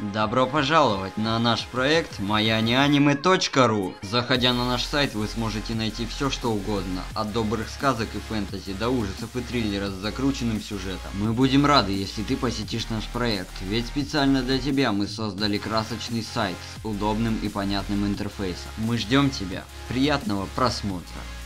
Добро пожаловать на наш проект moyaneanime.ru. Заходя на наш сайт, вы сможете найти все что угодно, от добрых сказок и фэнтези до ужасов и триллеров с закрученным сюжетом. Мы будем рады, если ты посетишь наш проект, ведь специально для тебя мы создали красочный сайт с удобным и понятным интерфейсом. Мы ждем тебя. Приятного просмотра.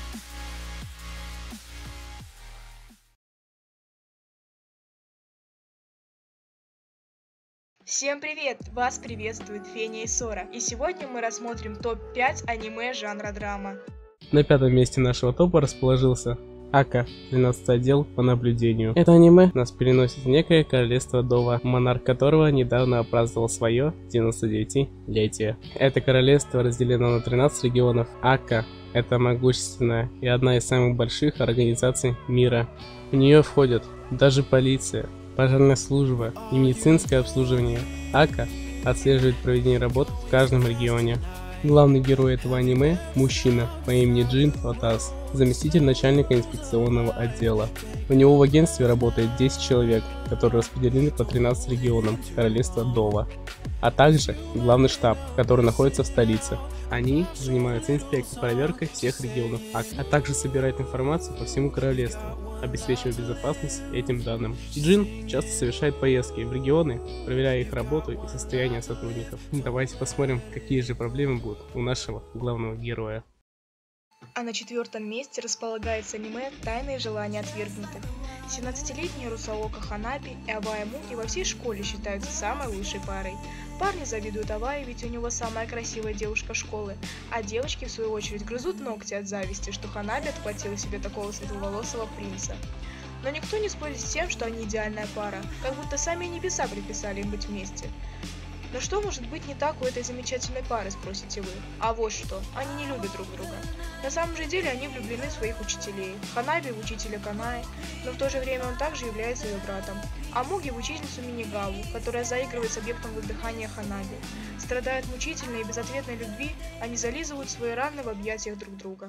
Всем привет! Вас приветствует Феня и Сора, и сегодня мы рассмотрим топ-5 аниме жанра драма. На пятом месте нашего топа расположился Ака, 13 отдел по наблюдению. Это аниме нас переносит в некое королевство Дова, монарх которого недавно отпраздновал свое 99-летие. Это королевство разделено на 13 регионов. Ака — это могущественная и одна из самых больших организаций мира. В нее входят даже полиция, пожарная служба и медицинское обслуживание. Ака отслеживает проведение работ в каждом регионе. Главный герой этого аниме – мужчина по имени Джин Отас, заместитель начальника инспекционного отдела. У него в агентстве работает 10 человек, которые распределены по 13 регионам королевства Дова, а также главный штаб, который находится в столице. Они занимаются инспекцией и проверкой всех регионов Ака, а также собирают информацию по всему королевству, обеспечивая безопасность этим данным. Джин часто совершает поездки в регионы, проверяя их работу и состояние сотрудников. Давайте посмотрим, какие же проблемы будут у нашего главного героя. А на четвертом месте располагается аниме «Тайные желания отвергнутых». 17-летняя Русаока Ханаби и Авая Муги во всей школе считаются самой лучшей парой. Парни завидуют Авае, ведь у него самая красивая девушка школы, а девочки в свою очередь грызут ногти от зависти, что Ханаби отхватила себе такого светловолосого принца. Но никто не спорит с тем, что они идеальная пара, как будто сами небеса приписали им быть вместе. Но что может быть не так у этой замечательной пары, спросите вы? А вот что, они не любят друг друга. На самом же деле они влюблены в своих учителей. Ханаби в учителя Канаи, но в то же время он также является ее братом. А Муги в учительницу Минигаву, которая заигрывает с объектом воздыхания Ханаби. Страдая от мучительной и безответной любви, они зализывают свои раны в объятиях друг друга.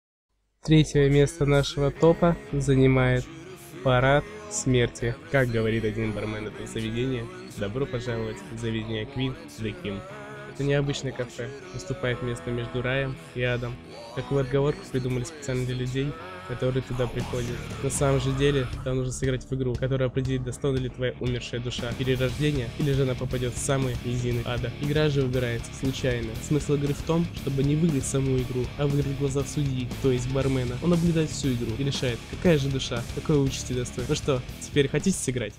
Третье место нашего топа занимает Парад смерти. Как говорит один бармен этого заведения, добро пожаловать в заведение Queen the King. Это необычное кафе, выступает место между раем и адом. Такую отговорку придумали специально для людей, которые туда приходят. На самом же деле, там нужно сыграть в игру, которая определит, достойна ли твоя умершая душа перерождения, или же она попадет в самые низины ада. Игра же выбирается случайно. Смысл игры в том, чтобы не выиграть саму игру, а выиграть в глазах судьи, то есть бармена. Он наблюдает всю игру и решает, какая же душа, какой участи достойна. Ну что, теперь хотите сыграть?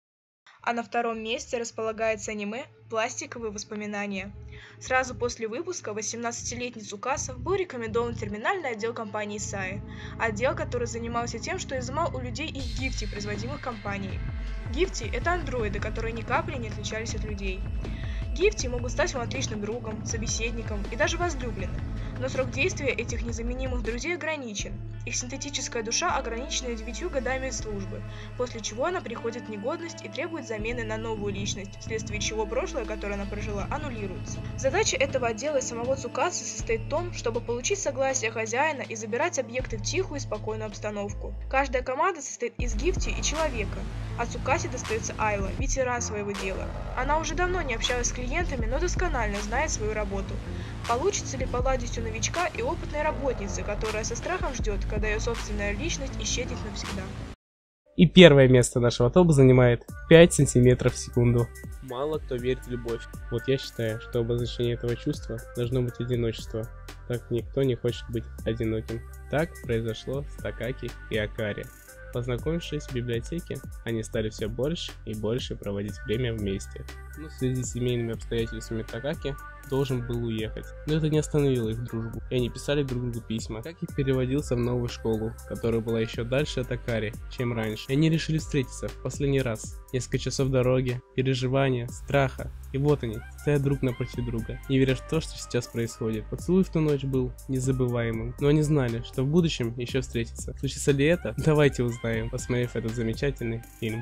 А на втором месте располагается аниме «Пластиковые воспоминания». Сразу после выпуска 18-летний Цукаса был рекомендован в терминальный отдел компании Саи, отдел, который занимался тем, что изымал у людей их гифти, производимых компанией. Гифти – это андроиды, которые ни капли не отличались от людей. Гифти могут стать вам отличным другом, собеседником и даже возлюбленным, но срок действия этих незаменимых друзей ограничен. Их синтетическая душа ограничена 9 годами службы, после чего она приходит в негодность и требует замены на новую личность, вследствие чего прошлое, которое она прожила, аннулируется. Задача этого отдела и самого Цукасы состоит в том, чтобы получить согласие хозяина и забирать объекты в тихую и спокойную обстановку. Каждая команда состоит из гифти и человека, а Цукасе достается Айла, ветеран своего дела. Она уже давно не общалась с клиентами, но досконально знает свою работу. Получится ли поладить у новичка и опытной работницы, которая со страхом ждет, когда ее собственная личность исчезнет навсегда? И первое место нашего топа занимает 5 сантиметров в секунду. Мало кто верит в любовь. Вот я считаю, что обозначение этого чувства должно быть одиночество, так как никто не хочет быть одиноким. Так произошло с Такаки и Акари. Познакомившись в библиотеке, они стали все больше и больше проводить время вместе. Но в связи с семейными обстоятельствами Такаки должен был уехать, но это не остановило их дружбу, и они писали друг другу письма. Такаки переводился в новую школу, которая была еще дальше от Акари, чем раньше, и они решили встретиться в последний раз. Несколько часов дороги, переживания, страха, и вот они, стоят друг напротив друга, не веря в то, что сейчас происходит. Поцелуй в ту ночь был незабываемым, но они знали, что в будущем еще встретятся. Случится ли это? Давайте узнаем, посмотрев этот замечательный фильм.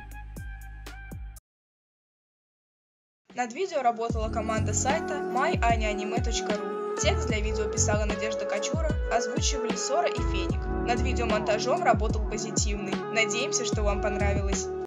Над видео работала команда сайта moyaneanime.ru. Текст для видео писала Надежда Кочура, озвучивали Сора и Феник. Над видеомонтажом работал Позитивный. Надеемся, что вам понравилось.